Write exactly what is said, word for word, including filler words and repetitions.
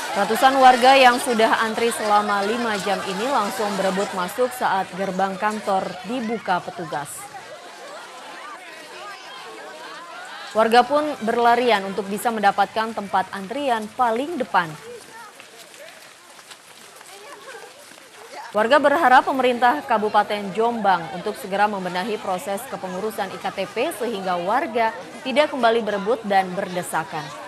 Ratusan warga yang sudah antri selama lima jam ini langsung berebut masuk saat gerbang kantor dibuka petugas. Warga pun berlarian untuk bisa mendapatkan tempat antrian paling depan. Warga berharap pemerintah Kabupaten Jombang untuk segera membenahi proses kepengurusan I K T P sehingga warga tidak kembali berebut dan berdesakan.